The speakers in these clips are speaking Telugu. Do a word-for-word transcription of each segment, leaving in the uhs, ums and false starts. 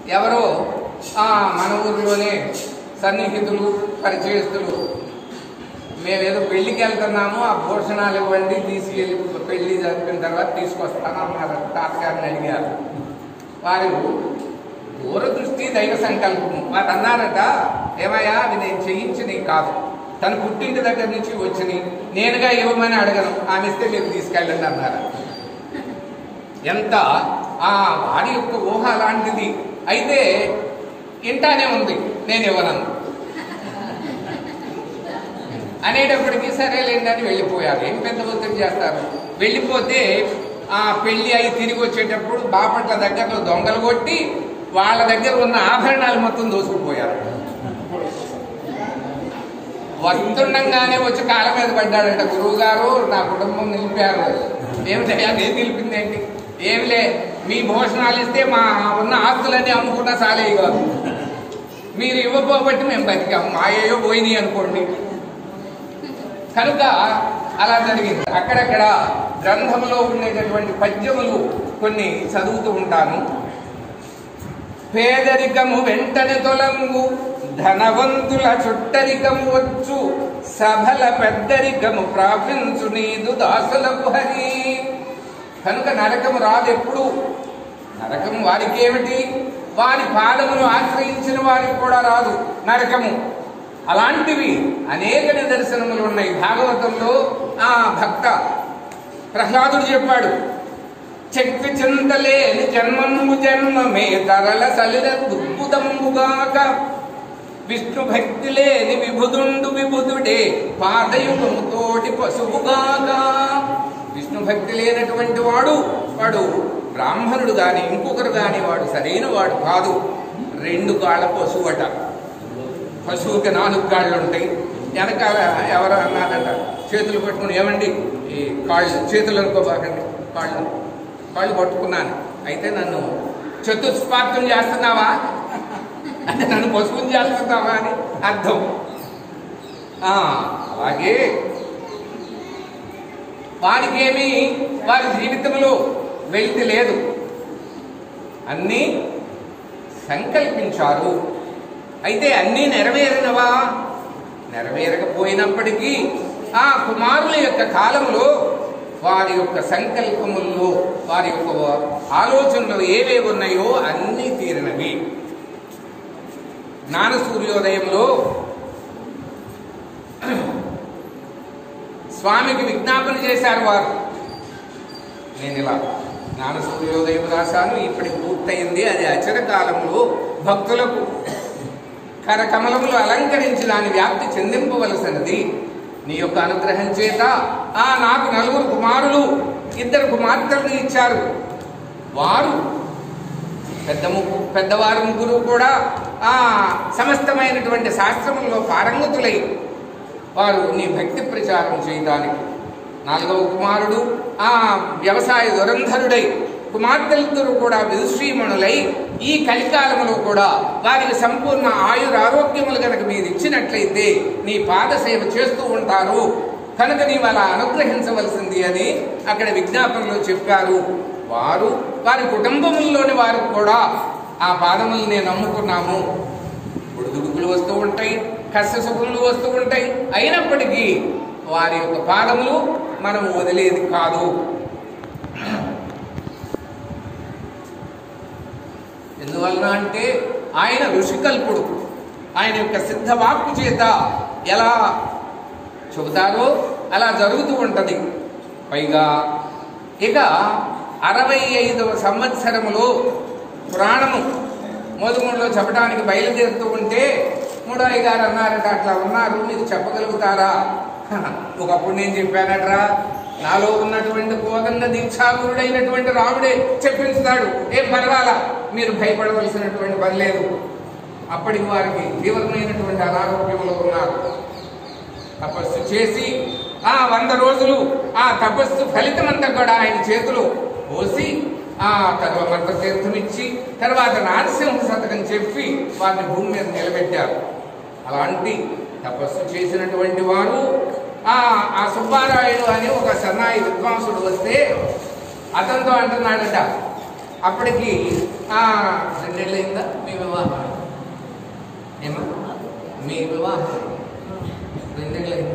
ఎవరో మన ఊరిలోనే సన్నిహితులు పరిచయస్తులు మేమేదో పెళ్లికి వెళ్తున్నాము, ఆ భూషణాలు ఇవ్వండి తీసుకెళ్ళి పెళ్లి జరిపిన తర్వాత తీసుకొస్తాను అన్నారు. తాతగారిని అడిగారు. వారు దూరదృష్టి దైవ సంకల్పము. వారు అన్నారట, ఏమయ్యా అవి నేను చేయించినవి కాదు, తన పుట్టింటి దగ్గర నుంచి వచ్చినాయి, నేనుగా ఇవ్వమని అడగను, ఆమె ఇస్తే మీరు తీసుకెళ్ళండి అన్నారు. ఎంత ఆ వారి యొక్క ఊహ లాంటిది. అయితే ఇంటానే ఉంది, నేను ఇవ్వనను అనేటప్పటికీ సరేలేండి అని వెళ్ళిపోయారు. ఏం పెద్ద ఒత్తిడి చేస్తారు. వెళ్ళిపోతే ఆ పెళ్లి అయి తిరిగి వచ్చేటప్పుడు బాపట్ల దగ్గరలో దొంగలు కొట్టి వాళ్ళ దగ్గర ఉన్న ఆభరణాలు మొత్తం దోసుకుపోయారు. వస్తుండగానే వచ్చి కాళ్ళ మీద పడ్డాడంట, గురువు గారు నా కుటుంబం నిలిపారు. ఏమిటయ్యా నేను నిలిపిందేంటి? ఏమిలే, మీ భోజనాలు ఇస్తే మా ఉన్న ఆస్తులన్నీ అమ్ముకున్నా చాలే కాదు, మీరు ఇవ్వబోబట్టి మేము బతికాము, మాయేయో పోయినాయి అనుకోండి. కనుక అలా జరిగింది. అక్కడక్కడ గ్రంథంలో ఉండేటటువంటి పద్యములు కొన్ని చదువుతూ ఉంటాను. పేదరికము వెంటనే తొలంగు, ధనవంతుల చుట్టరికము వచ్చు, సభల పెద్దరికము ప్రాపించు నీదు దాసులకు హరి. కనుక నరకము రాదు ఎప్పుడు. నరకం వారికి ఏమిటి? వారి పాదమును ఆశ్రయించిన వారికి కూడా రాదు నరకము. అలాంటివి అనేక నిదర్శనములు ఉన్నాయి భాగవతంలో. ఆ భక్త ప్రహ్లాదుడు చెప్పాడు, చెక్కి చింతలేని జన్మము జన్మమే తరల సలిల దుర్బుదంబుగాక, విష్ణు భక్తి లేని విభుదుండు విభుదుడే పాదయుగము తోటి పశువుగాక. విష్ణు భక్తి లేనటువంటి వాడు వాడు బ్రాహ్మణుడు గాని ఇంకొకరు గాని వాడు సరైన వాడు కాదు. రెండు కాళ్ళ పశువట. పశువుకి నాలుగు కాళ్ళు ఉంటాయి. వెనకాల ఎవరు అన్నారంట, చేతులు పట్టుకుని, ఏమండి ఈ కాళ్ళు చేతులు అనుకోబాకండి, కాళ్ళు కాళ్ళు పట్టుకున్నాను, అయితే నన్ను చతుష్పాత్రం చేస్తున్నావా అంటే నన్ను పశువుని చేస్తున్నావా అని అర్థం. అలాగే వారికేమీ వారి జీవితంలో వెలితి లేదు, అన్నీ సంకల్పించారు. అయితే అన్నీ నెరవేరినవా? నెరవేరకపోయినప్పటికీ ఆ కుమారుల యొక్క కాలంలో వారి యొక్క సంకల్పముల్లో వారి యొక్క ఆలోచనలు ఏవేవి ఉన్నాయో అన్నీ తీరినవి. జ్ఞాన సూర్యోదయంలో స్వామికి విజ్ఞాపన చేశారు వారు. నేను ఇలా జ్ఞాన సూర్యోదయం రాశాను, ఇప్పటికి పూర్తయింది. అది అచర కాలంలో భక్తులకు కరకమలములు అలంకరించి దాని వ్యాప్తి చెందింపవలసినది. నీ యొక్క అనుగ్రహం చేత ఆ నాకు నలుగురు కుమారులు, ఇద్దరు కుమార్తెలను ఇచ్చారు. వారు పెద్ద ముగ్గురు పెద్దవారు ముగ్గురు కూడా ఆ సమస్తమైనటువంటి శాస్త్రములలో పారంగతులై వారు నీ భక్తి ప్రచారం చేయడానికి. నాలుగవ కుమారుడు ఆ వ్యవసాయ దురంధరుడై, కుమార్తెలిద్దరూ కూడా విదుశ్రీమణులై ఈ కలికాలములో కూడా వారికి సంపూర్ణ ఆయురారోగ్యములు కనుక మీరు ఇచ్చినట్లయితే నీ పాద సేవ చేస్తూ ఉంటారు, కనుక నీవు అలా అనుగ్రహించవలసింది అని అక్కడ విజ్ఞాపనలో చెప్పారు. వారు వారి కుటుంబముల్లోని వారు కూడా ఆ పాదములు నేను నమ్ముకున్నాము. ఒడిదుడుకులు వస్తూ ఉంటాయి, కష్ట సుఖములు వస్తూ ఉంటాయి, అయినప్పటికీ వారి యొక్క పాదములు మనం వదిలేది కాదు. ఎందువలన అంటే ఆయన ఋషికల్పుడు. ఆయన యొక్క సిద్ధవాక్కు చేత ఎలా చెబుతారో అలా జరుగుతూ ఉంటుంది. పైగా ఇక అరవై ఐదవ సంవత్సరములో పురాణము మోదుమూడులో చెప్పడానికి బయలుదేరుతూ ఉంటే మూడాయి గారు అన్నారట, అట్లా ఉన్నారు మీరు చెప్పగలుగుతారా? ఒకప్పుడు నేను చెప్పానట్రా, నాలో ఉన్నటువంటి కోదండ దీక్షాగురుడైనటువంటి రాముడే చెప్పించుతాడు, ఏం పర్వాలా, మీరు భయపడవలసినటువంటి పని లేదు. అప్పటికి వారికి తీవ్రమైనటువంటి అనారోగ్యంలో ఉన్నారు. తపస్సు చేసి ఆ వంద రోజులు ఆ తపస్సు ఫలితమంతా కూడా ఆయన చేతులు పోసి ఆ తత్వ మంత్ర తీర్థం ఇచ్చి తర్వాత నారసింహ శతకం చెప్పి వారిని భూమి మీద నిలబెట్టారు. అలాంటి తపస్సు చేసినటువంటి వారు ఆ ఆ సుబ్బారాయుడు అని ఒక సన్నాయి విద్వాంసుడు వస్తే అతనితో అంటున్నాడట, అప్పటికి రెండేళ్ళయిందా మీ వివాహం? ఏమో మీ వివాహం రెండేళ్ళయిందా?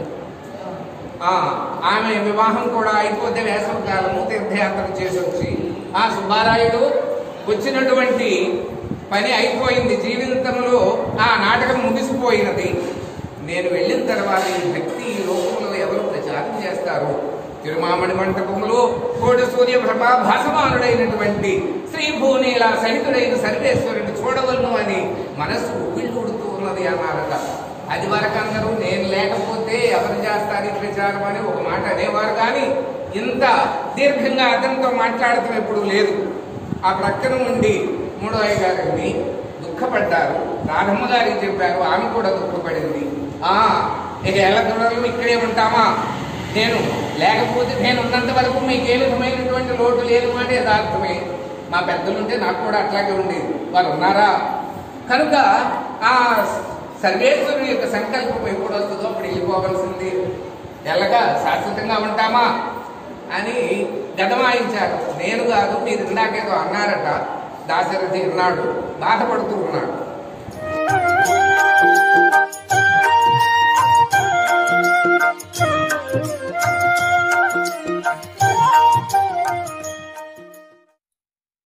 ఆమె వివాహం కూడా అయిపోతే వేసవి కాలము తీర్థయాత్ర చేసి వచ్చి ఆ సుబ్బారాయుడు వచ్చినటువంటి పని అయిపోయింది, జీవితంలో ఆ నాటకం ముగిసిపోయినది. నేను వెళ్ళిన తర్వాత ఈ భక్తి ఈ లోకంలో ఎవరు ప్రచారం చేస్తారు? తిరుమామణి మంటపములో కోటి సూర్య ప్రభా భాసమానుడైనటువంటి శ్రీ భూనీల సహితుడైన సర్వేశ్వరుని చూడవలను అని మనస్సు ఉవ్విళ్ళూడుతూ ఉన్నది అన్నారట. అది వరకు అందరూ నేను లేకపోతే ఎవరు చేస్తారు ఈ ప్రచారం అని ఒక మాట అనేవారు, కానీ ఇంత దీర్ఘంగా అతనితో మాట్లాడటం ఎప్పుడు లేదు. ఆ ప్రక్కన ఉండి మూడో అయ్య గారిని దుఃఖపడ్డారు, రాధమ్మ గారికి చెప్పారు, ఆమె కూడా దుఃఖపడింది. ఆ ఇక ఎల్లదొరలు ఇక్కడే ఉంటామా, నేను లేకపోతే నేను ఉన్నంత వరకు మీకు ఏ విధమైనటువంటి లోటు లేదు అంటే యథార్థమే. మా పెద్దలుంటే నాకు కూడా అట్లాగే ఉండేది, వారు ఉన్నారా కనుక ఆ సర్వేశ్వరుని యొక్క సంకల్పం ఎప్పుడు వస్తుందో అప్పుడు వెళ్ళిపోవలసింది, ఎల్లగా శాశ్వతంగా ఉంటామా అని గదమాయించారు. నేను కాదు, మీరు ఇందాకేదో అన్నారట, దాశరథి అన్నాడు, బాధపడుతూ ఉన్నాడు.